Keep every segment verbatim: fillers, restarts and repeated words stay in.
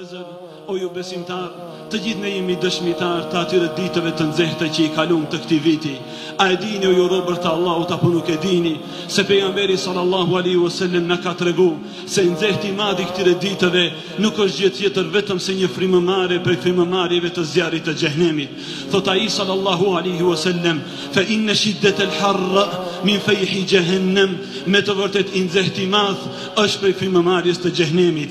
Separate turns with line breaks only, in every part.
vëllezër, o ju besimtar, të gjithë ne jemi dëshmitar të atyre ditëve të nxehta që i kalum të këtij viti. A e dini o ju robër të Allahut apo nuk e dini se pejgamberi sallallahu alaihi wasallam na ka tregu se nxehti i madh i këtyre ditëve nuk është gjë tjetër vetëm se një frymëmarrje prej frymëmarrjeve të zjarrit të xhenemit. Thot ai sallallahu alaihi wasallam, fa inna shiddat al-harr min fayhi jahannam, me të vërtet i nxehti i madh është prej frymëmarrjes të xhenemit.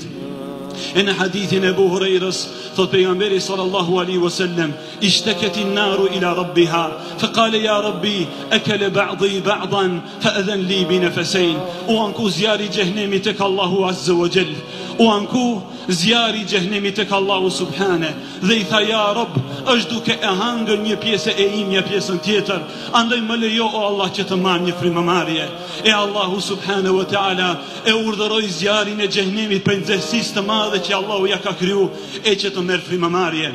E në hadithin e Abu Hurairës, thot pejgamberi sallallahu alaihi wasallam, ishtakat an-naru ila rabbiha, fa qala ya rabbi akala ba'dhi ba'dan fa adhan li bi nafasain. U anku zjarri i xhenemit tek Allahu azza wa jall. U anku zjarri i xhenemit tek Allahu subhane, dhe i tha ja Rob, është duke e hangër një pjesë e imja pjesën tjetër, andaj më lejo o Allah që të marr një frymëmarrje. E Allahu subhane wa taala e urdhëroi zjarrin e xhenemit për nxehtësisë të madhe që Allahu ja ka kriju e që të merr frymëmarrje.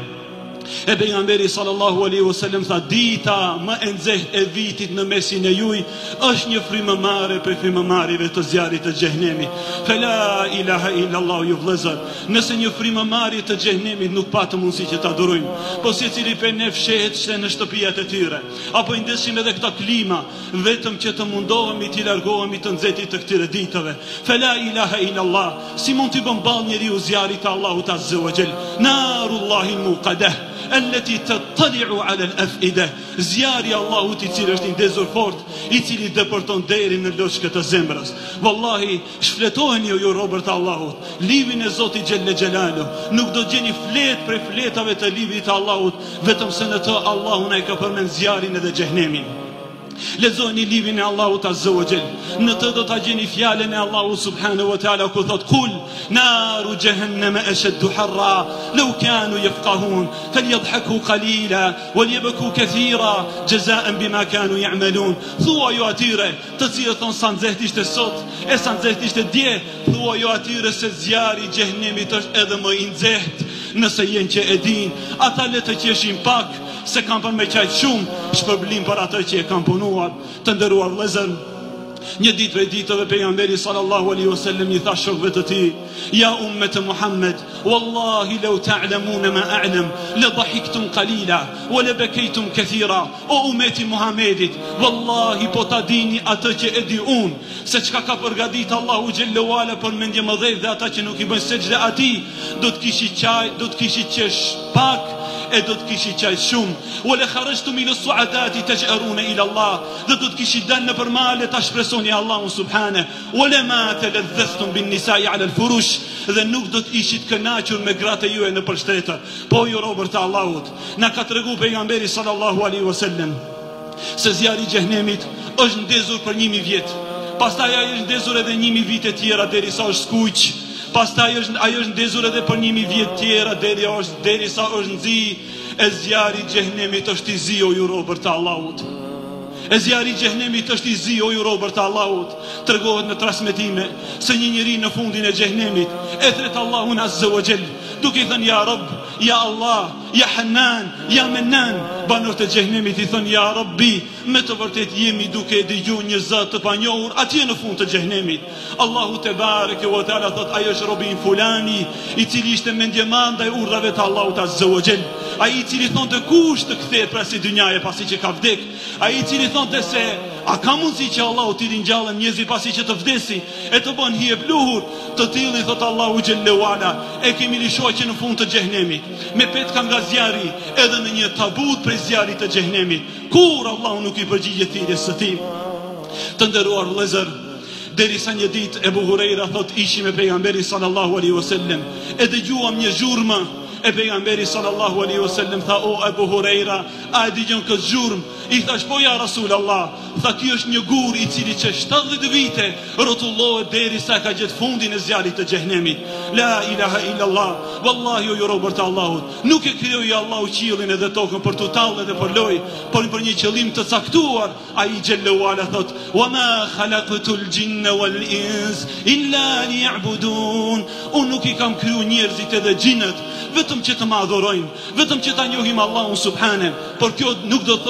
E pejgamberi sallallahu alaihi wasallam tha, dita më e nxehtë e vitit në mesin e juj është një frymëmarrje për frymëmarrjeve të zjarrit të xhenemit. Fa la ilaha illa Allah, ju vëllezër, nëse një frymëmarrje të xhenemit nuk patë mundësi që ta durojmë, po secili prej ne fshehet se në shtëpiat e tyre, apo i ndesim edhe këta klima vetëm që të mundohemi të largohemi të nxehtit të këtyre ditëve. Fa la ilaha illa Allah, si mund të bën ball njeriu zjarrit të Allahut azza wa jall? Narullahi al-muqadah allati tattali'u 'ala al-af'ida, zjarri Allahut i cili është i ndezur fort, i cili dëpërton deri në loçkët e zemrës. Wallahi, shfletoheni o ju robërt e Allahut, livin e Zotit xhelle xhelalu, nuk do gjeni fletë prej fletave të livrit të Allahut, vetëm se në të Allahu na i ka përmend zjarrin edhe xhenemin. Lexoni livrin e Allahut azza wa jall. Në të do ta gjeni fjalën e Allahut subhanahu wa taala ku thot kul naru jahannama ashaddu harra law kanu yafqahun falyadhaku qalila walyabku kathira jazaan bima kanu ya'malun. Thuaj ju atyre të cilët thon sa nxehtë ishte sot e sa nxehtë ishte dje, thuaj ju atyre se zjarri i xhenemit është edhe më i nxehtë. Nëse jenë që e din, ata le të qeshin pak, se kam për me qajtë shumë, shpërblim për atë që e kam punuar. Të nderuar vëllezër, një ditë prej ditëve pejgamberi sallallahu alaihi wasallam i tha shokëve të tij, ja ummet Muhammed, wallahi law ta'lamuna ma a'lam la dhahiktum qalila wa la bakaytum kathira. O ummeti Muhammedit, wallahi po ta dini atë që e di unë, se çka ka përgatitur Allahu xhallahu ala për mendje më dhënë dhe ata që nuk i bëjnë sejdë atij, do të kishin qaj, do të kishin qesh pak e do të kishi qaj shumë. Wala kharajtum ila su'adati taj'aruna ila Allah, dhe do të kishi dalë në përmale ta shpresoni Allahun subhane. Wala ma taladhathtum bin nisa'i ala al furush, dhe nuk do të ishit kënaqur me gratë juaj në përshtetër. Po ju robërt e Allahut, na ka tregu pejgamberi sallallahu alaihi wasallam se zjarri i xhenemit është ndezur për një mijë vjet. Pastaj ai është ndezur edhe një mijë vite tjera derisa është skuq. Pastaj është ajo është ndezur edhe për një mijë vjet tjera deri është derisa është nxi. E zjarri i xhenemit është i zi o ju robërt të Allahut. E zjarri i xhenemit është i zi o ju robërt të Allahut. Tregohet në transmetime se një njeri në fundin e xhenemit e thret Allahun azza wa jall, duke i thënë ja Rabb, ja Allah, ja Hannan, ja Mennan. Banorët e xhenemit i thënë ja Rabbi, me të vërtet jemi duke e dëgjuar një zot të panjohur atje në fund të xhenemit. Allahu te bareke ve teala thot ai është robin fulani i cili ishte mendje ndaj urdhave të Allahut azza wa jall. Ai i cili thonte kush të kthehet pra si dynjaje pasi që ka vdek. Ai i cili thonte se a ka mundësi që Allahu t'i ringjallën njerëzit pasi që të vdesi e të bën hije pluhur, të tillin thot Allahu xhallahu ala e kemi lishuar që në fund të xhenemit me petka nga zjarri edhe në një tabut prej zjarrit të xhenemit, kur Allahu nuk i përgjigjet thirrjes së tij. Të nderuar vëllezër, derisa një ditë Ebu Hurajra thot ishim me pejgamberin sallallahu alaihi wasallam e dëgjuam një zhurmë. E pejgamberi sallallahu alaihi wasallam tha o Ebu Hurajra, a e dëgjon këtë zhurmë? I thash po ja Rasulallah. Tha ky është një gur i cili që shtatëdhjetë vite rrotullohet derisa ka gjetë fundin e zjarrit të xhenemit. La ilaha illa Allah. Wallahi o ju robërt e Allahut, nuk e krijoi Allahu qiellin edhe tokën për tu tallë dhe për lojë, por për një qëllim të caktuar. Ai xhallahu ala thot: "Wa ma khalaqtul jinna wal ins illa liya'budun." Unë nuk i kam kriju njerëzit edhe xhinët vetëm që të më adhurojnë, vetëm që ta njohim Allahun subhane. Por kjo nuk do të thotë ju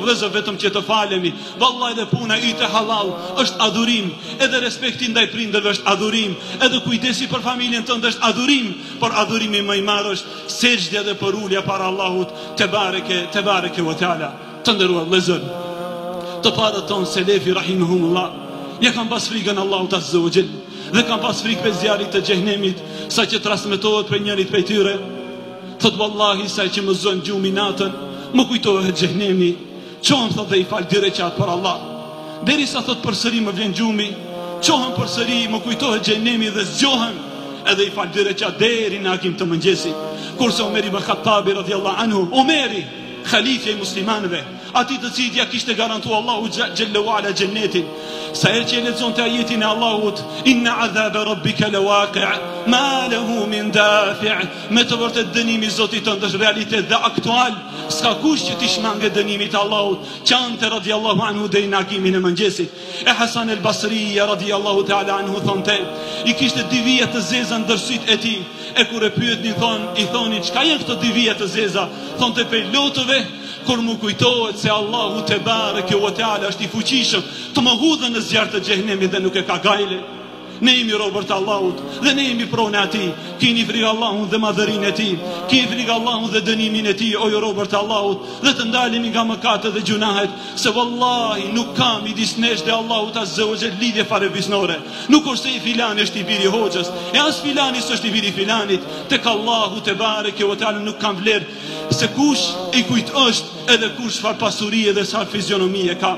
vëllezër, vetëm që të falemi. Vallahi edhe puna yte halal është adhurim, edhe respekti ndaj prindërve është adhurim, edhe kujdesi për familjen tënde është adhurim, por adhurimi më i madh është sejdja dhe porulja para Allahut te bareke te bareke ve teala. Të nderuar vëllezër, të parët tonë selefi rahimahumullah, ja kanë pas frikën Allahut azza wa jall, dhe kanë pas frikë për zjarrit të xhehenemit, sa që transmetohet për njërit prej tyre. Thot vallahi, sa që më zon gjumi natën, më kujtohet xhehenemi, qohën thot dhe i fal dy rekat për Allah. Derisa thot përsëri më vjen gjumi, qohën përsëri, më kujtohet xhehenemi dhe zgjohen, edhe i fal dy rekat deri në akim të mëngjesit. Kurse Omeri ibn Khattabi radhiyallahu anhu, Omeri, khalifja i muslimanëve, ati të cilit ja kishte garantu Allahu xhalla wala xhennetin, sa herë që e lexonte ajetin e Allahut, inna adhabe rabbika lawaqi' ma lahu min dafi', me të vërtet dënimi i Zotit tënd është realitet dhe aktual, s'ka kush që t'i shmangë dënimit të Allahut. Qante radhiyallahu anhu deri në agimin e mëngjesit. E Hasan el Basri radhiyallahu ta'ala anhu thonte, i kishte dy vija të zeza ndër syt e tij, e kur e pyetnin thon, i thonin çka janë këto dy vija të zeza, thonte pe lotëve, kur mu kujtohet se Allahu te bareke ve teala është i fuqishëm të më hudhë në zjarr të xhehenemit dhe nuk e ka gajle. Ne jemi robër të Allahut dhe ne jemi pronë ati. Kini frikë Allahun dhe madhërinë e tij, kini frikë Allahun dhe dënimin e tij, o ju robër të Allahut, dhe të ndalemi nga mëkatet dhe gjunahet, se vallahi nuk ka midis nesh dhe Allahut azza wa jall lidhje fare visnore. Nuk është se i filani është i biri hoxhës, e as filani s'është i biri filanit. Tek Allahu te bareke ve teala nuk kanë vlerë se kush i kujt është edhe kush çfarë pasurie dhe sa fizionomie ka.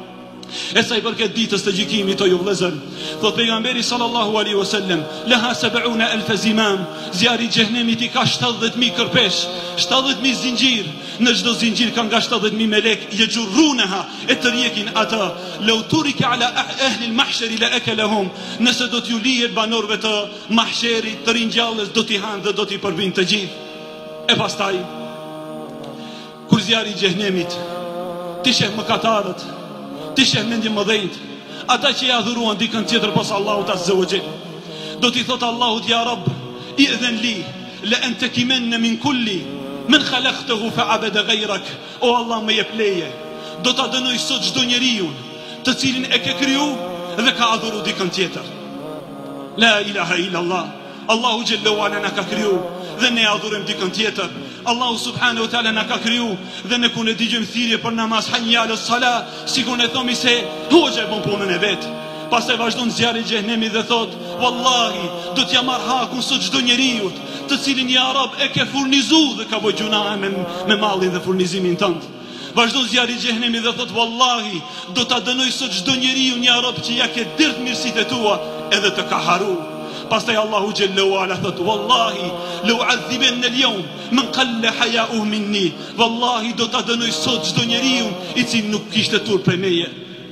E sa i përket ditës të gjykimit, o ju vëllezër, thot pejgamberi sallallahu alaihi wasallam, laha sab'una alf zimam, zjarri i xhehenemit i ka shtatëdhjetë mijë kërpesh, shtatëdhjetë mijë zinxhir, në çdo zinxhir ka nga shtatëdhjetë mijë melek, yajurrunaha, e të rjekin ata, law turika ala ahli al-mahshar la akalahum, nëse do t'ju lihet banorëve të mahsherit, të ringjallës, do t'i hanë dhe do t'i përbinë të gjithë. E pastaj, kur zjarri i xhehenemit ti sheh mëkatarët, ti sheh mendje mëdhenjt, ata që i adhuruan dikën tjetër pas Allahut azza wa jall, do t'i thot Allahut, ja Rabb, i'dhen li la an takimanna min kulli man khalaqtahu fa abada ghayrak, o Allah më jep leje, do ta dënoj sot çdo njeriu të cilin e ke kriju dhe ka adhuru dikën tjetër. La ilaha illa Allah. Allahu xhalla wala na ka kriju dhe ne adhurojmë dikën tjetër. Allahu subhanahu wa taala na ka kriju dhe ne kur ne dëgjojmë thirrje për namaz, hayya ala sala, sikur ne thomi se hoxha e bën punën e vet. Pastaj vazhdon zjarri i xhehenemit dhe thot, wallahi do t'ja marr hakun sot çdo njeriu të cilin ja Rab e ke furnizuar dhe ka bëj gjuna me, me mallin dhe furnizimin tënd. Vazhdon zjarri i xhehenemit dhe thot, wallahi do ta dënoj sot çdo njeriu ja Rab që ja ke dirt mirësitë e tua edhe të ka haru. Pastaj Allahu xhalla wala thot, wallahi law azzibanna al-yawm man qalla haya'uhu minni, wallahi do ta dënoj sot çdo njeriu i cili nuk kishte turp prej meje.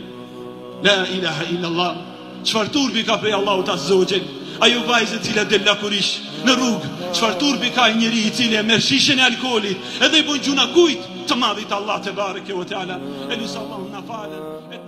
La ilaha illa Allah. Çfarë turpi ka prej Allahut azza wa jall? Ajo vajzë e cila del lakurish në rrugë, çfarë turpi ka ai njeriu i cili e merr shishën e alkoolit edhe i bën gjuna kujt të madhit Allah te bareke ve teala. Elusallahu na falen.